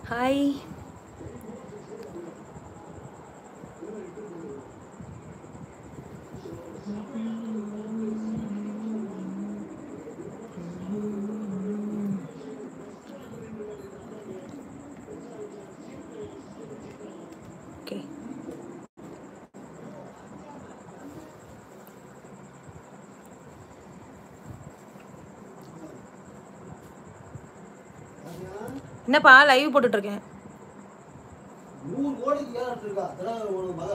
Hi. Okay. என்னப்பா live போட்டுட்டு இருக்கேன். 100 கோடிக்கு ஏறிட்டு இருக்கா. அதனால ஒரு மக.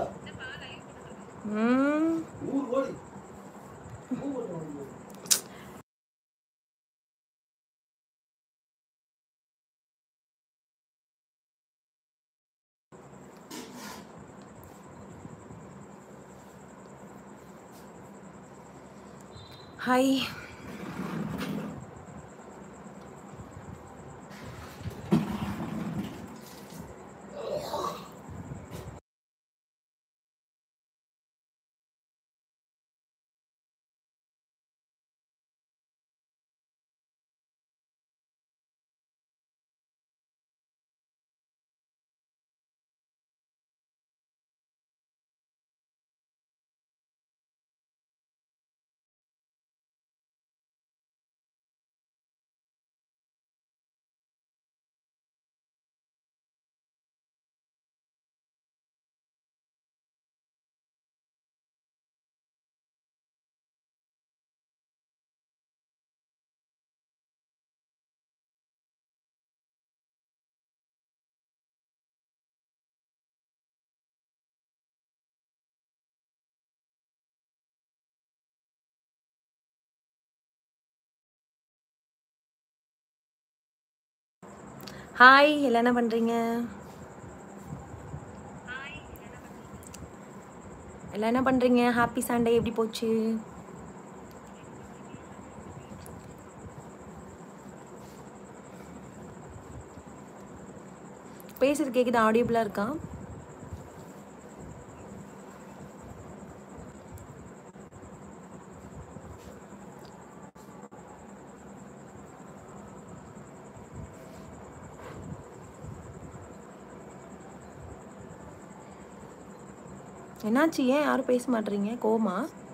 100 கோடி. ஹாய். ஹாய், எல்லாம் என்ன பண்ணுறீங்க? எல்லாம் என்ன பண்ணுறீங்க? ஹாப்பி சண்டே எப்படி போச்சு? பேசுறது கேட்குது, ஆடியபிளாக இருக்கா? என்னாச்சு? ஏன் யாரும் பேச மாட்டேறீங்க? கோவமா?